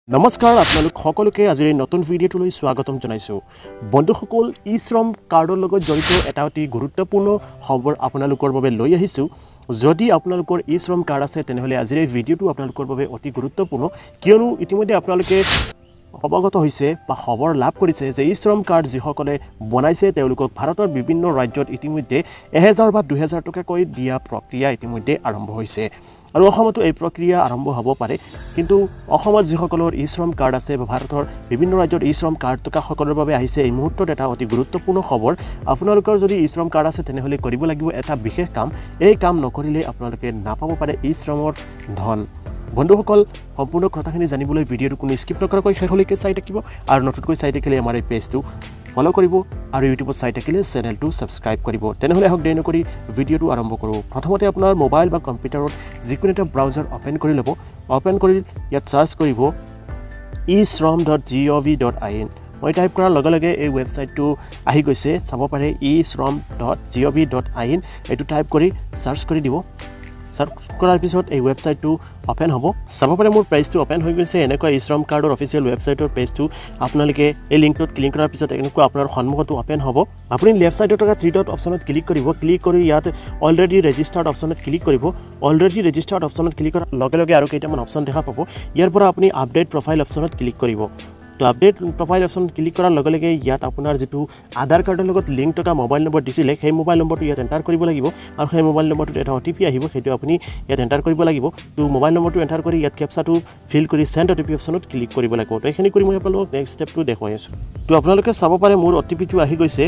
নমস্কাৰ আপোনালোক সকলোকে আজিৰ নতুন ভিডিঅ'টোলৈ স্বাগতম জনাইছো বন্ধুসকল ই শ্ৰম কাৰ্ডৰ লগত জড়িত এটা অতি গুৰুত্বপূৰ্ণ খবৰ আপোনালোকৰ বাবে লৈ আহিছো যদি আপোনালোকৰ ই শ্ৰম কাৰ্ড আছে তেনেহলে আজিৰ এই ভিডিঅ'টো আপোনালোকৰ বাবে অতি গুৰুত্বপূৰ্ণ কিয়নো ইতিমধ্যে আপোনালোকে অৱগত হৈছে বা খবৰ লাভ কৰিছে যে ই শ্ৰম কাৰ্ড যিসকলে বনাইছে তেওঁলোকক ভাৰতৰ বিভিন্ন ৰাজ্যত ইতিমধ্যে 1000 বা 2000 টকাকৈ দিয়া প্ৰক্ৰিয়া ইতিমধ্যে আৰম্ভ হৈছে আৰু অসমতো এই প্ৰক্ৰিয়া আৰম্ভ হ'ব পাৰে কিন্তু অসমত যিসকলৰ ই শ্ৰম কাৰ্ড আছে বা ভাৰতৰ বিভিন্ন ৰাজ্যত ই শ্ৰম কাৰ্ড থকা সকলৰ বাবে আহিছে এই মুহূৰ্তত এটা অতি গুৰুত্বপূৰ্ণ খবৰ আপোনালোকৰ যদি ই শ্ৰম কাৰ্ড আছে তেনেহলে কৰিব লাগিব এটা বিশেষ কাম এই কাম নকৰিলে আপোনালোকে নাপাব পাৰে ই শ্ৰমৰ ধন বন্ধুসকল সম্পূৰ্ণ কথাখিনি জানিবলৈ ভিডিঅ'টো কোনো স্কিপ নকৰাকৈ শেষলৈকে চাই থাকিব আৰু নতুনকৈ চাই থাকিলে আমাৰ এই পেজটো ফলো কৰিব আৰু ইউটিউবত চাই থাকিলে চেনেলটো সাবস্ক্ৰাইব কৰিব তেনেহলে হক দেৰি নকৰি ভিডিঅ'টো আৰম্ভ কৰো প্ৰথমতে আপোনাৰ মোবাইল বা কম্পিউটাৰত যিকোনো এটা ব্ৰাউজাৰ ওপেন কৰি লব ওপেন কৰি ইয়াত সাৰ্চ কৰিব e-shram.gov.in মই টাইপ কৰাৰ লগে লগে এই ৱেবসাইটটো আহি গৈছে চাব পাৰে e-shram.gov.in এটো টাইপ কৰি সাৰ্চ কৰি দিব সার্চ কৰাৰ পিছত এই ৱেবসাইটটো ওপেন হ'ব চাব পাৰে মোৰ পেজটো ওপেন হৈ গৈছে এনেকুৱা ই শ্ৰম কাৰ্ডৰ অফিচিয়েল ৱেবসাইটৰ পেজটো আপোনালোকে এই লিংকটোত ক্লিক কৰাৰ পিছত এনেকুৱা আপোনাৰ সন্মুখত ওপেন হ'ব আপুনি লেফট সাইডত থকা 3 ডট অপচনত ক্লিক কৰিব ক্লিক কৰি ইয়াত অলৰেডি ৰেজিষ্টাৰ্ড অপচনত ক্লিক কৰিব অলৰেডি ৰেজিষ্টাৰ্ড অপচনত ক্লিক কৰাৰ লগে লগে আৰু কেইটামান অপচন দেখা পাব ইয়াৰ পৰা আপুনি আপডেট প্ৰফাইল অপচনত ক্লিক কৰিব তো আপডেট প্ৰফাইল অপচন ক্লিক কৰাৰ লগে লগে ইয়াত আপোনাৰ যেটো আধাৰ কাৰ্ডৰ লগত লিংক থকা মোবাইল নম্বৰ দিছিলে সেই মোবাইল নম্বৰটো ইয়াত এন্টাৰ কৰিব লাগিব আৰু সেই মোবাইল নম্বৰটোত এটা ওটিপি আহিব সেইটো আপুনি ইয়াত এন্টাৰ কৰিব লাগিব তো মোবাইল নম্বৰটো এন্টাৰ কৰি ইয়াত ক্যাপচাটো ফিল কৰি সেন্ড ওটিপি অপচনত ক্লিক কৰিব লাগিব তো এখিনি কৰি মই আপোনালোকক নেক্সট ষ্টেপটো দেখুৱাই আছো তো আপোনালোকে চাব পাৰে মোৰ ওটিপিটো আহি গৈছে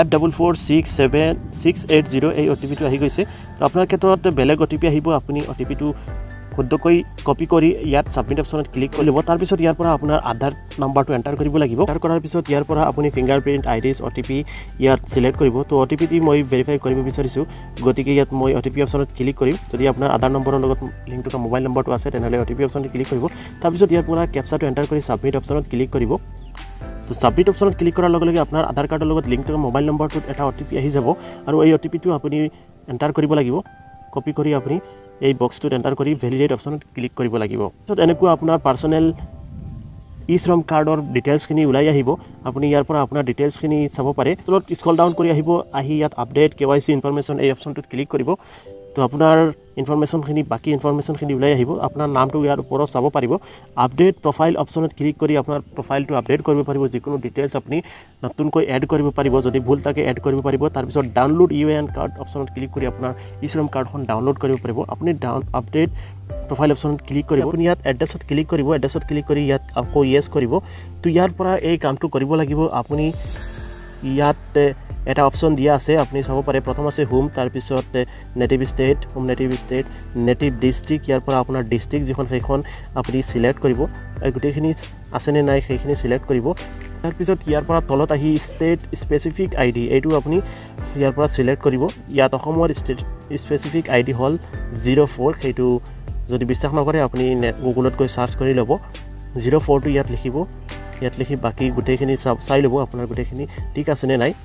54467680 এই ওটিপিটো আহি গৈছে তো আপোনাৰ ক্ষেত্ৰত বেলেগ ওটিপি আহিব আপুনি ওটিপিটো খুদকৈ কপি কৰি ইয়াত সাবমিট অপচনত ক্লিক কৰিব তাৰ পিছত ইয়াৰ পৰা আপোনাৰ আধাৰ নাম্বাৰটো এন্টাৰ কৰিব লাগিব এন্টাৰ কৰাৰ পিছত ইয়াৰ পৰা আপুনি ফিংগাৰপ্ৰিন্ট আইডিছ ওটিপি ইয়াত সিলেক্ট কৰিব তো ওটিপিটি মই ভেৰিফাই কৰিব বিচাৰিছো গতিকে ইয়াত মই ওটিপি অপচনত ক্লিক কৰিম যদি আপোনাৰ আধাৰ নম্বৰৰ লগত লিংক থকা মোবাইল নম্বৰটো আছে তেনেহলে ওটিপি অপচনত ক্লিক কৰিব তাৰ পিছত ইয়াৰ পৰা ক্যাপচাটো এন্টাৰ কৰি সাবমিট অপচনত ক্লিক কৰিব তো সাবমিট অপচনত ক্লিক কৰাৰ লগে লগে আপোনাৰ আধাৰ কাৰ্ডৰ লগত লিংক থকা মোবাইল নম্বৰটোত এটা ওটিপি আহি যাব আৰু এই ওটিপিটো আপুনি এন্টাৰ কৰিব লাগিব কপি কৰি আপুনি এই বক্সটো এন্টাৰ কৰি ভ্যালিডেট অপচনত ক্লিক কৰিব লাগিব তো এনেকুৱা আপোনাৰ পাৰ্সোনাল ই শ্ৰম কাৰ্ডৰ ডিটেইলছ খিনি উলাই আহিব আপুনি ইয়াৰ পৰা আপোনাৰ ডিটেইলছ খিনি চাব পাৰে তলত স্ক্ৰল ডাউন কৰি আহিব আহি ইয়াত আপডেট কেৱাইসি ইনফৰমেশন এই অপচনটোত ক্লিক কৰিব তো আপোনাৰ ইনফৰমেশন খিনি বাকি ইনফৰমেশন খিনি উলাই আহিব আপোনাৰ নামটো ইয়াৰ ওপৰত চাব পাৰিব আপডেট প্ৰফাইল অপচনত ক্লিক কৰি আপোনাৰ প্ৰফাইলটো আপডেট কৰিব পাৰিব যিকোনো ডিটেইলছ আপুনি নতুনকৈ এড কৰিব পাৰিব যদি ভুল থাকে এড কৰিব পাৰিব তাৰ পিছত ডাউনলোড ইউএন কাৰ্ড অপচনত ক্লিক কৰি আপোনাৰ ই শ্ৰম কাৰ্ডখন ডাউনলোড কৰিব পাৰিব আপুনি আপডেট প্ৰফাইল অপচনত ক্লিক কৰিব আপুনি ইয়াত এড্ৰেছত ক্লিক কৰিব এড্ৰেছত ক্লিক কৰি ইয়াত আকৌ ইয়েস কৰিব তো ইয়াৰ পৰা এই কামটো কৰিব লাগিব আপুনি ইয়াত এটা অপচন দিয়া আছে আপুনি চাব পাৰে প্ৰথম আছে হোম তাৰ পিছত native state home native state native district ইয়াৰ পৰা আপোনাৰ ডিস্ট্ৰিক্ট যিখন সেইখন আপুনি সিলেক্ট কৰিব এই গুটেখিনি আছে নে নাই সেইখিনি সিলেক্ট কৰিব তাৰ পিছত ইয়াৰ পৰা তলত আহি ষ্টেট স্পেসিফিক আইডি এইটো আপুনি ইয়াৰ পৰা সিলেক্ট কৰিব ইয়াত অসমৰ ষ্টেট স্পেসিফিক আইডি হল 04 সেইটো যদি বিশ্বাস নকৰে আপুনি গুগলত গৈ সাৰ্চ কৰি লব 04 টো ইয়াত লিখিব ইয়াত লিখি বাকি গুটেখিনি চাই লব আপোনাৰ গুটেখিনি ঠিক আছে নে নাই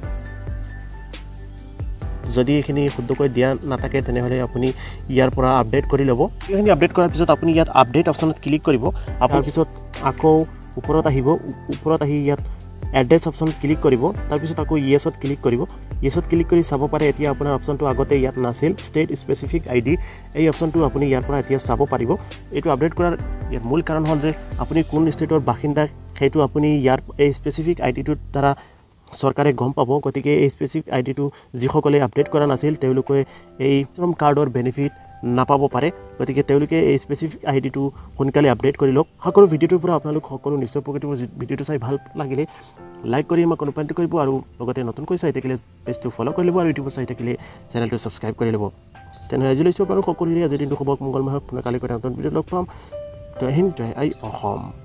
যদি এখিনি শুদ্ধকৈ দিয়া নাথাকে তেনেহলে আপুনি ইয়াৰ পৰা আপডেট কৰি লব এখিনি আপডেট কৰাৰ পিছত আপুনি ইয়াত আপডেট অপচনত ক্লিক কৰিব আপোনাৰ পিছত আকৌ ওপৰত আহি ইয়াত এড্ৰেছ অপচনত ক্লিক কৰিব তাৰ পিছত আকৌ ইয়েছত ক্লিক কৰিব ইয়েছত ক্লিক কৰি চাব পাৰে এতিয়া আপোনাৰ অপচনটো আগতে ইয়াত নাছিল ষ্টেট স্পেসিফিক আইডি এই অপচনটো আপুনি ইয়াৰ পৰা এতিয়া চাব পাৰিব এটো আপডেট কৰাৰ মূল কাৰণ হ'ল যে আপুনি কোন ষ্টেটৰ বাসিন্দা সেইটো আপুনি ইয়াৰ এই স্পেসিফিক আইডিটোৰ দ্বাৰা সৰকাৰে গম পাব গতিকে এই স্পেসিফিক আইডিটো যিসকলে আপডেট কৰা নাছিল তেওঁলোকে এই শ্ৰম কাৰ্ডৰ বেনিফিট নাপাব পাৰে গতিকে তেওঁলোকে এই স্পেসিফিক আইডিটো সোনকালে আপডেট কৰি লওক সকলো ভিডিঅ'টোৰ পৰা আপোনালোক সকলো নিশ্চয় পকেটৰ ভিডিঅ'টো চাই ভাল লাগিলে লাইক কৰি আমাক কমেন্ট কৰিব আৰু লগতে নতুনকৈ চাই থাকিলে পেজটো ফলো কৰি ল'ব আৰু ইউটিউবত চাই থাকিলে চেনেলটো সাবস্ক্ৰাইব কৰি ল'ব তেনে আজিলৈ আপোনালোক সকলোৰে আজি দিনটো শুভ মংগলময় হওক পুনৰ কালি নতুন ভিডিঅ' লগ পাম জয় হিন্দ জয় আই অসম